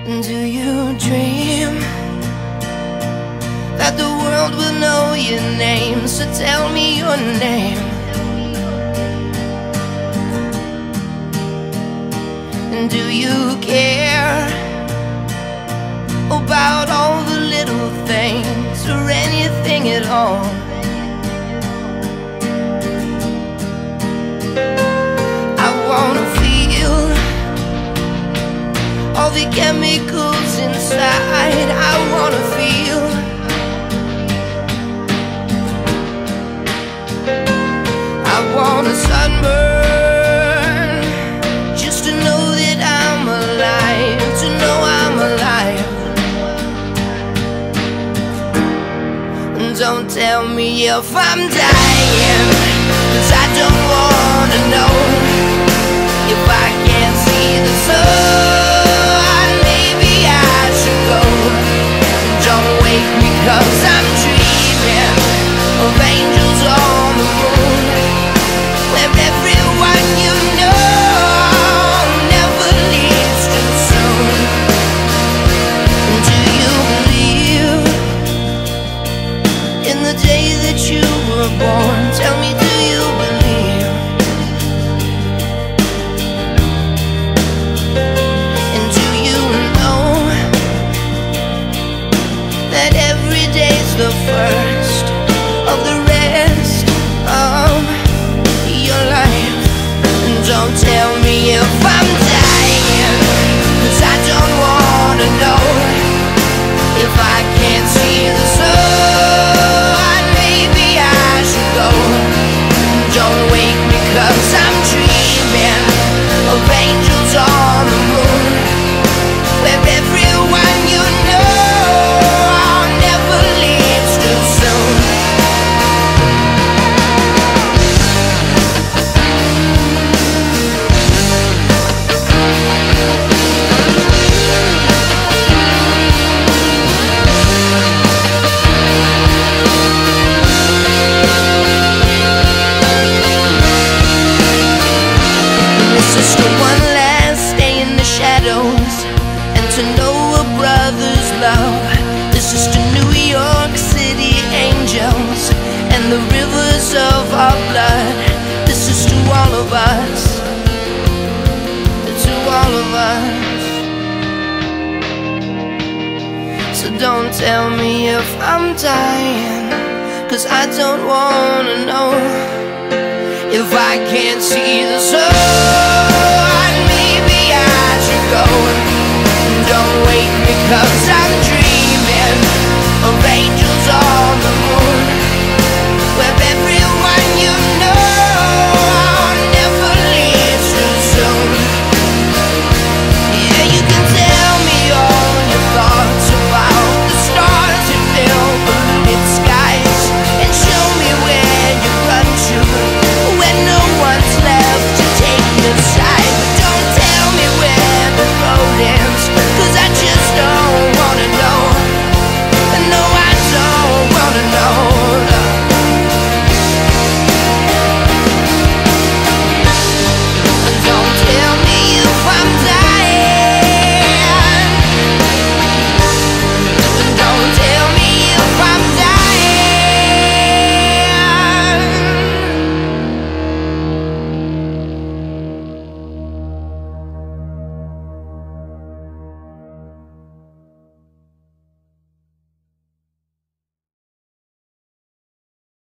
Do you dream that the world will know your name? So tell me your name. And do you care about all the little things or anything at all? I wanna feel all the chemicals inside. I wanna feel I wanna sunburn just to know that I'm alive, to know I'm alive. Don't tell me if I'm dying, 'cause I don't wanna know. If I can't see the sun, maybe I should go. Don't wake me 'cause I'm dreaming of angels on the moon, where everyone you know never leaves too soon. Do you believe in the day that you were born? Tell me, do you believe? And do you know that every day's the first of the rest of your life? And don't tell me if I'm dying, 'cause I don't wanna know. If I can't see the sun, maybe I should go. Don't wake me 'cause I'm dreaming of angels on the moon, where everyone you know never leaves too soon. This is the one last day in the shadows, and to know a brother's love. This is to New York City angels and the rivers of our blood. This is to all of us, to all of us. So don't tell me if I'm dying, 'cause I don't wanna know. If I can't see the sun, maybe I should go. Don't wake me 'cause I'm dreaming